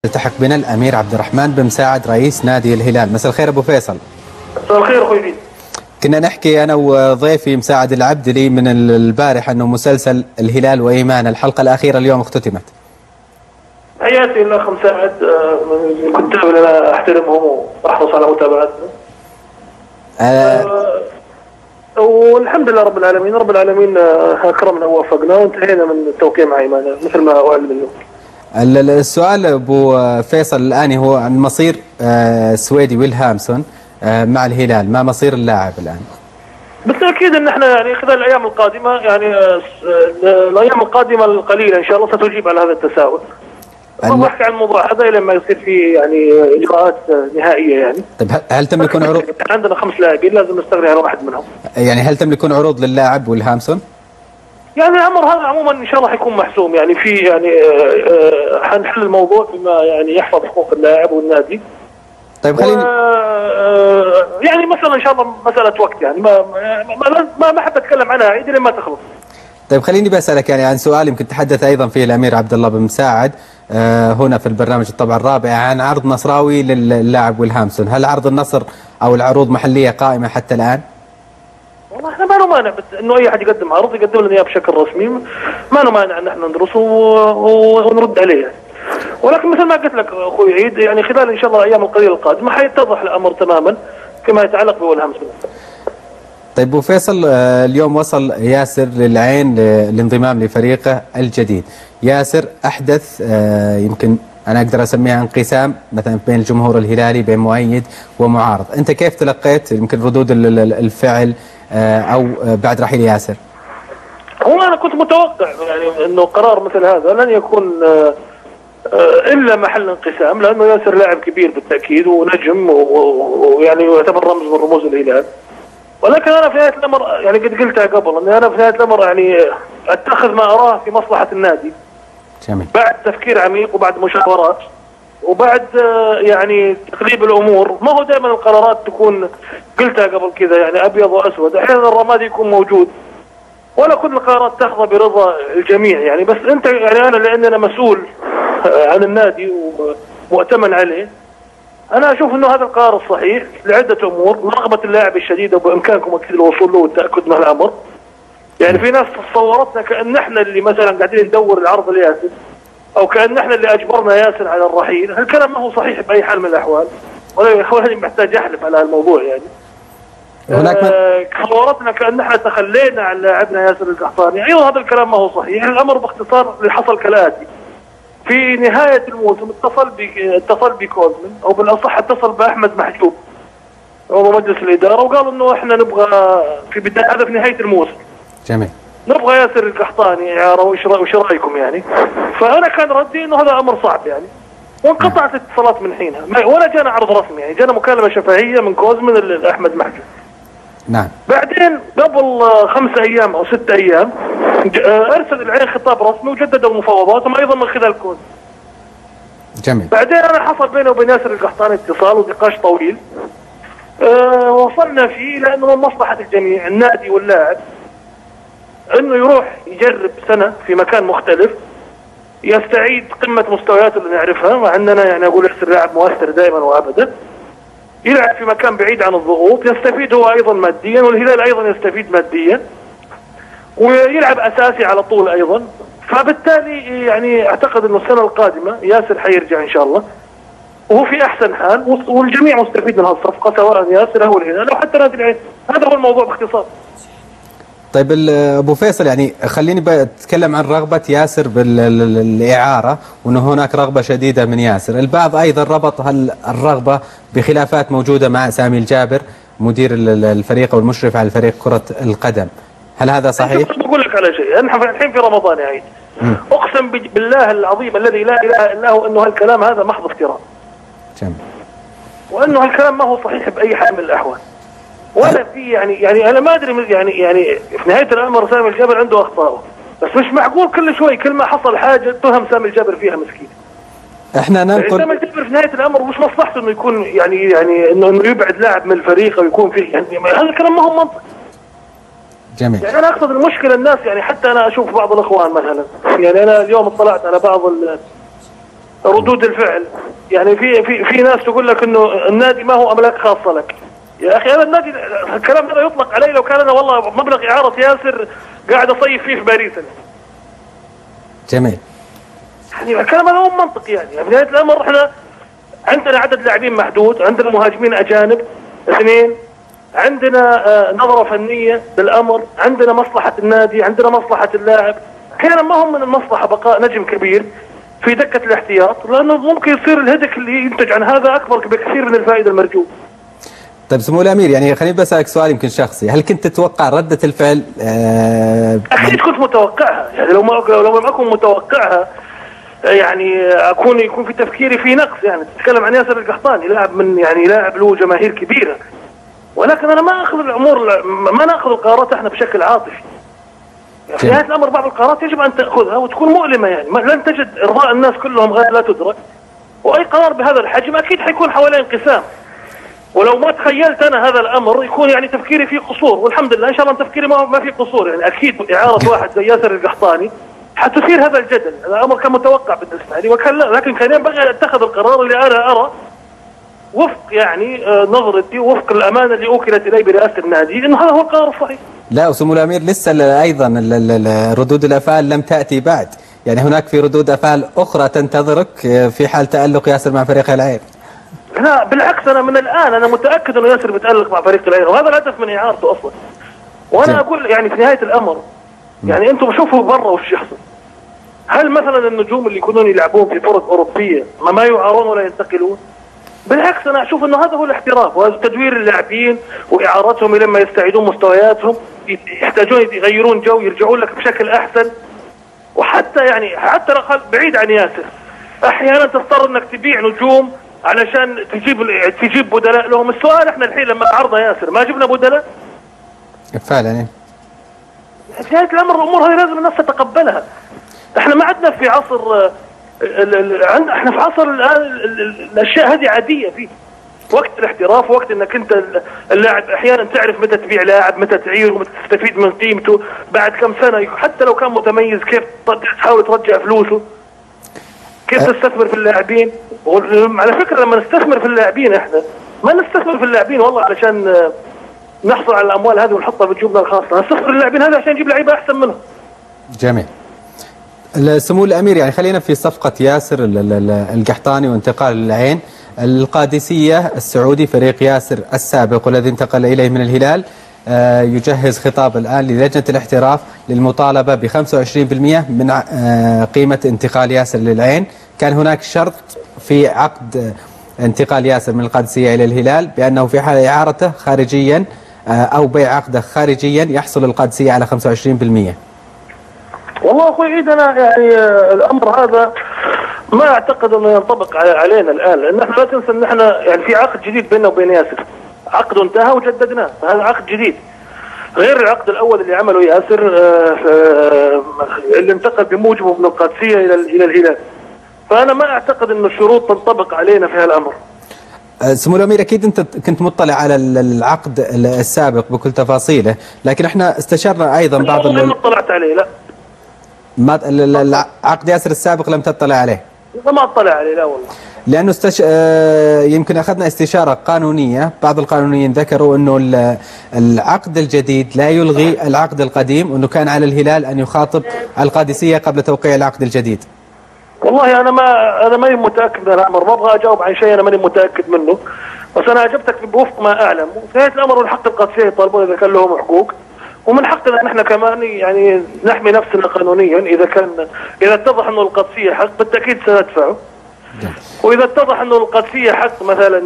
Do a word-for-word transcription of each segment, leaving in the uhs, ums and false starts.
التحق بنا الامير عبد الرحمن بن مساعد رئيس نادي الهلال. مساء الخير ابو فيصل. مساء الخير اخوي. كنا نحكي انا وضيفي مساعد العبدلي من البارح انه مسلسل الهلال وايمان الحلقه الاخيره اليوم اختتمت. حياتي الاخ مساعد من الكتاب اللي انا احترمهم واحرص على متابعتهم. أه والحمد لله رب العالمين، رب العالمين اكرمنا ووفقنا وانتهينا من التوقيع مع ايمان مثل ما اعلم اليوم. السؤال ابو فيصل الان هو عن مصير سويدي ويلهامسون مع الهلال، ما مصير اللاعب الان؟ بالتاكيد ان احنا يعني خلال الايام القادمه يعني الايام القادمه القليله ان شاء الله ستجيب على هذا التساؤل. ما بحكي عن الموضوع هذا لما يصير في يعني اجراءات نهائيه يعني. طيب هل تملكون عروض؟ عندنا خمس لاعبين لازم نستغني عن واحد منهم. يعني هل تملكون عروض للاعب ويلهامسون؟ يعني الامر هذا عموما ان شاء الله حيكون محسوم، يعني في يعني حنحل الموضوع بما يعني يحفظ حقوق اللاعب والنادي. طيب خليني يعني مثلا ان شاء الله مساله وقت يعني ما ما ما, ما حاب اتكلم عنها عيد لما تخلص. طيب خليني بسالك يعني عن سؤال يمكن تحدث ايضا فيه الامير عبد الله بن مساعد آه هنا في البرنامج الطبعه الرابع عن عرض نصراوي للاعب ويلهامسون، هل عرض النصر او العروض محليه قائمه حتى الان؟ والله احنا ما له مانع انه اي احد يقدم عرض يقدم لنا اياه بشكل رسمي، ما له مانع ان احنا ندرسه ونرد عليه يعني. ولكن مثل ما قلت لك اخوي عيد يعني خلال ان شاء الله الايام القليله القادمه حيتضح الامر تماما كما يتعلق بويلهامسون. طيب ابو فيصل اليوم وصل ياسر للعين للانضمام لفريقه الجديد. ياسر احدث يمكن انا اقدر اسميها انقسام مثلا بين الجمهور الهلالي بين مؤيد ومعارض، انت كيف تلقيت يمكن ردود الفعل او بعد رحيل ياسر؟ هو انا كنت متوقع يعني انه قرار مثل هذا لن يكون الا محل انقسام، لانه ياسر لاعب كبير بالتاكيد ونجم ويعني يعتبر رمز من رموز الهلال. ولكن انا في نهايه الامر يعني قد قلتها قبل اني انا في نهايه الامر يعني اتخذ ما اراه في مصلحه النادي. جميل. بعد تفكير عميق وبعد مشاورات وبعد يعني تقليب الامور، ما هو دائما القرارات تكون قلتها قبل كذا يعني ابيض واسود، احيانا الرمادي يكون موجود ولا كل القرارات تحظى برضا الجميع يعني. بس انت يعني انا لاني انا مسؤول عن النادي ومؤتمن عليه، انا اشوف انه هذا القرار الصحيح لعده امور، رغبه اللاعب الشديده وبامكانكم اكيد الوصول له والتاكد من الامر. يعني في ناس صورتنا كان احنا اللي مثلا قاعدين ندور العرض لياسر او كان احنا اللي اجبرنا ياسر على الرحيل، هالكلام ما هو صحيح باي حال من الاحوال، ولا محتاج احلف على هالموضوع يعني. هناك آه صورتنا كان احنا تخلينا عن لاعبنا ياسر القحطاني، ايضا هذا الكلام ما هو صحيح. الامر باختصار اللي حصل كالاتي: في نهايه الموسم اتصل اتصل بكوزمن او بالاصح اتصل باحمد محجوب عضو مجلس الاداره وقال انه احنا نبغى في بدايه هذا في نهايه الموسم. جميل. نبغى ياسر القحطاني اعاره وش رايكم يعني؟ فانا كان ردي انه هذا امر صعب يعني، وانقطعت الاتصالات من حينها، ولا جانا عرض رسمي يعني، جانا مكالمه شفهيه من كوزمن لاحمد محجوب. نعم. بعدين قبل خمس ايام او ست ايام ارسل العين خطاب رسمي وجددوا مفاوضاتهم ايضا من خلال كوز. جميل. بعدين انا حصل بيني وبين ياسر القحطاني اتصال ونقاش طويل أه وصلنا فيه لانه من مصلحه الجميع النادي واللاعب انه يروح يجرب سنه في مكان مختلف يستعيد قمه مستوياته اللي نعرفها، مع اننا يعني اقول ياسر لاعب مؤثر دائما وابدا، يلعب في مكان بعيد عن الضغوط، يستفيد هو ايضا ماديا والهلال ايضا يستفيد ماديا، ويلعب اساسي على طول ايضا. فبالتالي يعني اعتقد انه السنه القادمه ياسر حيرجع ان شاء الله وهو في احسن حال والجميع مستفيد من هالصفقه سواء ياسر او الهلال او حتى نادي العين. هذا هو الموضوع باختصار. طيب ابو فيصل يعني خليني بتكلم عن رغبه ياسر بالاعاره وانه هناك رغبه شديده من ياسر، البعض ايضا ربط هالرغبه بخلافات موجوده مع سامي الجابر مدير الفريق والمشرف على فريق كره القدم، هل هذا صحيح؟ بقول لك على شيء، نحن الحين في رمضان يا عيد، اقسم بالله العظيم الذي لا اله الا هو انه هالكلام هذا محض افتراء. جميل. وانه هالكلام ما هو صحيح باي حال من الاحوال. ولا في يعني يعني انا ما ادري يعني يعني في نهايه الامر سامي الجابر عنده اخطاء، بس مش معقول كل شوي كل ما حصل حاجه تهم سامي الجابر فيها مسكين. احنا ننقل سامي الجابر في نهايه الامر مش مصلحته انه يكون يعني يعني انه انه يبعد لاعب من الفريق او يكون فيه يعني هذا الكلام ما هو منطقي. جميل. يعني انا اقصد المشكله الناس يعني حتى انا اشوف بعض الاخوان مثلا، يعني انا اليوم اطلعت على بعض ردود الفعل. يعني في في في ناس تقول لك انه النادي ما هو املاك خاصه لك. يا اخي انا النادي الكلام هذا يطلق علي لو كان انا والله مبلغ اعاره ياسر قاعد اصيف فيه في باريس. جميل. يعني الكلام هذا مو منطقي. يعني في نهايه الامر احنا عندنا عدد لاعبين محدود، عندنا مهاجمين اجانب اثنين، عندنا آه نظره فنيه بالامر، عندنا مصلحه النادي، عندنا مصلحه اللاعب. احيانا ما هم من المصلحه بقاء نجم كبير في دكه الاحتياط، لانه ممكن يصير الهدك اللي ينتج عن هذا اكبر بكثير من الفائده المرجوه. طيب سمو الامير، يعني خليني بسالك سؤال يمكن شخصي، هل كنت تتوقع رده الفعل؟ آه اكيد كنت متوقعها، يعني لو ما لو ما اكون متوقعها يعني اكون يكون في تفكيري في نقص. يعني تتكلم عن ياسر القحطاني لاعب من يعني لاعب له جماهير كبيره، ولكن انا ما اخذ الامور ما ناخذ القرارات احنا بشكل عاطفي. يعني في نهايه الامر بعض القرارات يجب ان تاخذها وتكون مؤلمه، يعني لن تجد ارضاء الناس كلهم غايه لا تدرك، واي قرار بهذا الحجم اكيد حيكون حوالي انقسام. ولو ما تخيلت انا هذا الامر يكون يعني تفكيري فيه قصور، والحمد لله ان شاء الله تفكيري ما ما فيه قصور. يعني اكيد اعاره واحد زي ياسر القحطاني حتثير هذا الجدل، هذا امر كان متوقع بالنسبه لي، وكان لكن كان ينبغي ان اتخذ القرار اللي انا ارى وفق يعني نظرتي وفق الامانه اللي اوكلت الي برئاسه النادي انه هذا هو القرار الصحيح. لا وسمو الامير لسه ايضا ردود الافعال لم تاتي بعد، يعني هناك في ردود افعال اخرى تنتظرك في حال تالق ياسر مع فريق العين. لا بالعكس، انا من الان انا متاكد انه ياسر بيتالق مع فريق العين، وهذا الهدف من اعارته اصلا. وانا جم. اقول يعني في نهايه الامر يعني انتم شوفوا برا وش يحصل. هل مثلا النجوم اللي يكونون يلعبون في فرق اوروبيه ما ما يعارون ولا ينتقلون؟ بالعكس انا اشوف انه هذا هو الاحتراف، وهذا تدوير اللاعبين واعارتهم لما يستعيدون مستوياتهم، يحتاجون يغيرون جو، يرجعون لك بشكل احسن. وحتى يعني حتى بعيد عن ياسر احيانا تضطر انك تبيع نجوم علشان تجيب تجيب بدلاء لهم. السؤال احنا الحين لما عرضنا ياسر ما جبنا بدلاء؟ فعلا. في نهايه الامر الامور هذه لازم الناس تتقبلها. احنا ما عندنا في عصر عند احنا في عصر الان الاشياء هذه عاديه فيه. وقت الاحتراف، وقت انك انت اللاعب احيانا تعرف متى تبيع لاعب، متى تعيره، متى تستفيد من قيمته بعد كم سنه، حتى لو كان متميز كيف تحاول ترجع فلوسه، كيف تستثمر في اللاعبين. على فكره لما نستثمر في اللاعبين احنا ما نستثمر في اللاعبين والله علشان نحصل على الاموال هذه ونحطها في جيوبنا الخاصه، نستثمر في اللاعبين هذا عشان نجيب لعيبه احسن منهم. جميل. سمو الامير، يعني خلينا في صفقه ياسر القحطاني وانتقال للعين. القادسيه السعودي فريق ياسر السابق والذي انتقل اليه من الهلال يجهز خطاب الان للجنه الاحتراف للمطالبه ب خمسة وعشرين بالمئة من قيمه انتقال ياسر للعين. كان هناك شرط في عقد انتقال ياسر من القادسيه الى الهلال بانه في حال اعارته خارجيا او بيع عقده خارجيا يحصل القادسيه على خمسة وعشرين بالمئة. والله اخوي عيد انا يعني الامر هذا ما اعتقد انه ينطبق علينا الان، لان احنا لا تنسى ان احنا يعني في عقد جديد بيننا وبين ياسر، عقد انتهى وجددناه، فهذا عقد جديد غير العقد الاول اللي عمله ياسر اللي انتقل بموجبه من القادسيه الى الى الهلال. فانا ما اعتقد انه الشروط تنطبق علينا في هذا الامر. سمو الامير، اكيد انت كنت مطلع على العقد السابق بكل تفاصيله، لكن احنا استشرنا ايضا بعض ما اطلعت عليه. لا ما عقد ياسر السابق لم تطلع عليه؟ ما اطلع عليه لا والله، لانه استش... يمكن اخذنا استشاره قانونيه، بعض القانونيين ذكروا انه العقد الجديد لا يلغي العقد القديم، وانه كان على الهلال ان يخاطب القادسيه قبل توقيع العقد الجديد. والله انا ما انا ماني متاكد من الامر، ما ابغى اجاوب عن شيء انا ماني متاكد منه، بس انا اجبتك بوفق ما اعلم. وفي نهايه الامر من حق القادسيه يطالبون اذا كان لهم حقوق، ومن حقنا نحن كمان يعني نحمي نفسنا قانونيا. اذا كان اذا اتضح انه القادسيه حق بالتاكيد سندفعه، واذا اتضح انه القادسيه حق مثلا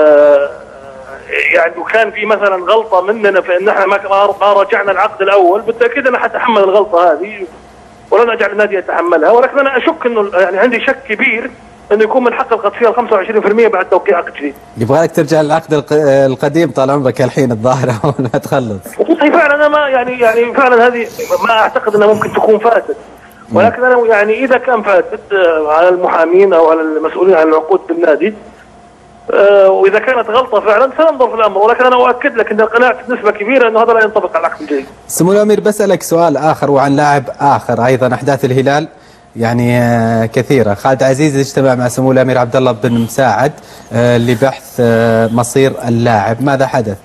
يعني وكان في مثلا غلطه مننا في ان احنا ما راجعنا العقد الاول، بالتاكيد انا حتحمل الغلطه هذه ولن اجعل النادي يتحملها. ولكن انا اشك انه يعني عندي شك كبير انه يكون من حق القادسيه ال خمسة وعشرين بالمئة بعد توقيع عقد جديد. يبغى لك ترجع للعقد القديم طال عمرك الحين الظاهر اول ما تخلص. والله فعلا انا ما يعني يعني فعلا هذه ما اعتقد انها ممكن تكون فاتت، ولكن انا يعني اذا كان فاتت على المحامين او على المسؤولين عن العقود بالنادي، واذا كانت غلطه فعلا سننظر في الامر، ولكن انا اؤكد لك ان قناعتي بنسبه كبيره انه هذا لا ينطبق على العقد الجديد. سمو الامير، بسالك سؤال اخر وعن لاعب اخر ايضا احداث الهلال يعني آه، كثيرة. خالد عزيز اجتمع مع سمو الأمير عبد الله بن مساعد آه، لبحث آه، مصير اللاعب، ماذا حدث؟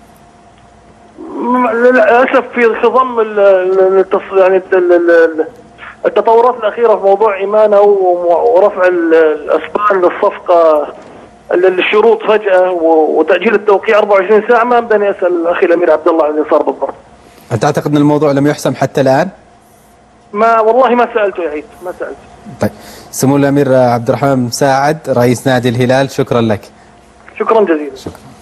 للاسف في خضم ال- ال- التص- يعني ال- ال- ال- التطورات الاخيره في موضوع ايمانه و- ورفع ال- الاسبان للصفقه، ال- الشروط فجاه و- وتاجيل التوقيع أربعة وعشرين ساعه، ما بدني اسال اخي الامير عبد الله عن اللي صار بالضبط. هل تعتقد أن الموضوع لم يحسم حتى الآن؟ ما والله ما سالته يا عيد، ما سالته. طيب، سمو الأمير عبد الرحمن بن مساعد رئيس نادي الهلال، شكرا لك. شكرا جزيلا. شكرا.